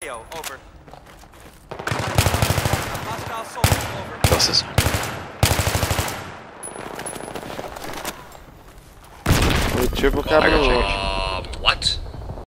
Over. Hostile soldier, over. Buses. Triple capital. What?